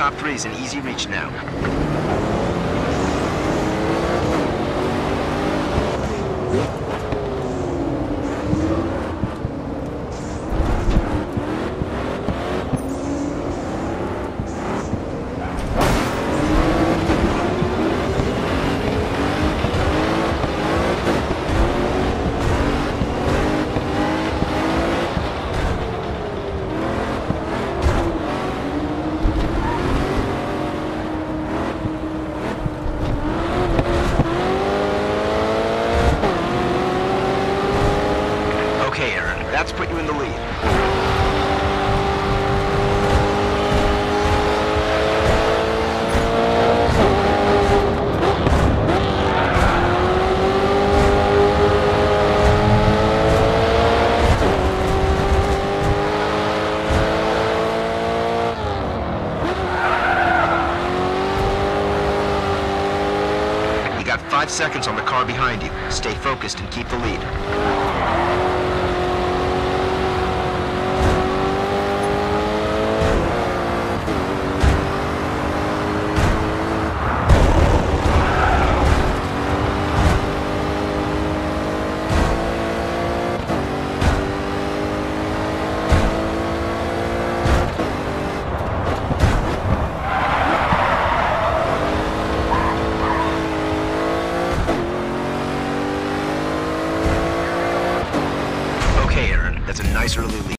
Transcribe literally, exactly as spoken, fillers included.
top three is in easy reach now. Okay, Aaron, that's put you in the lead. You got five seconds on the car behind you. Stay focused and keep the lead. Okay, Aaron, that's a nice early lead.